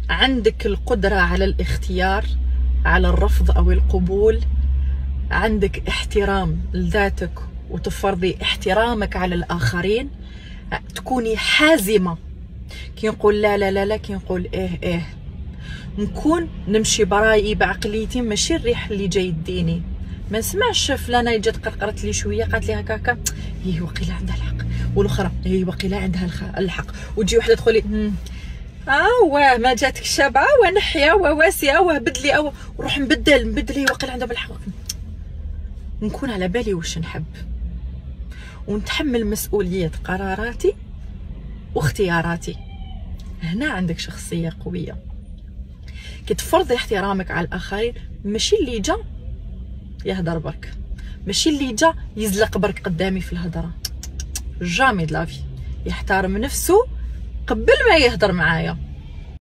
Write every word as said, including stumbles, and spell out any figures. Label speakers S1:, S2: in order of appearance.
S1: عندك القدرة على الاختيار، على الرفض أو القبول، عندك احترام لذاتك وتفرضي احترامك على الآخرين، تكوني حازمة كي نقول لا لا لا لا، كي نقول ايه ايه، نكون نمشي برايي بعقليتي، ماشي الريح اللي جاي يديني. ما نسمعش فلانه جات قرقرت لي شويه قالت لي هكاكا هي وقيله عندها الحق، والاخرى هي وقيله عندها الحق، وتجي وحده تقولي اه واه ما جاتك شابعه ونحيه وواسعه وبدلي او وروح نبدل نبدل هي وقيله عندها بالحق. نكون على بالي واش نحب ونتحمل مسؤوليه قراراتي واختياراتي. هنا عندك شخصيه قويه كي تفرضي احترامك على الاخرين، ماشي اللي جا يهدر برك، ماشي اللي جا يزلق برك قدامي في الهضره، جامي دلافي يحترم نفسه قبل ما يهدر معايا.